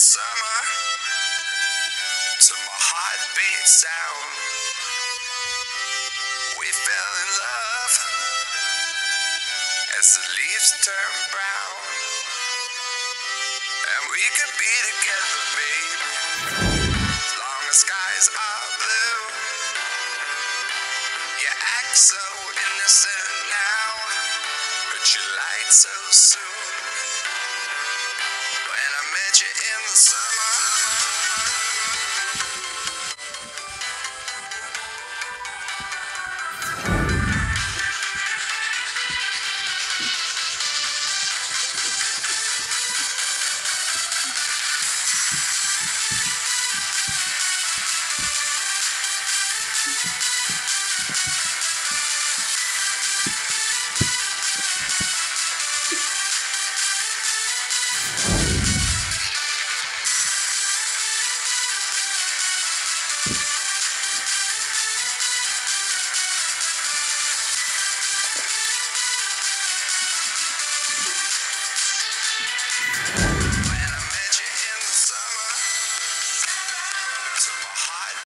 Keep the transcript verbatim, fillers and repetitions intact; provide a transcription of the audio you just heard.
summer to my heartbeat sound. We fell in love as the leaves turn brown, and we could be together, babe, as long as skies are blue. You act so innocent now, but you lied so soon. When I met you in the summer.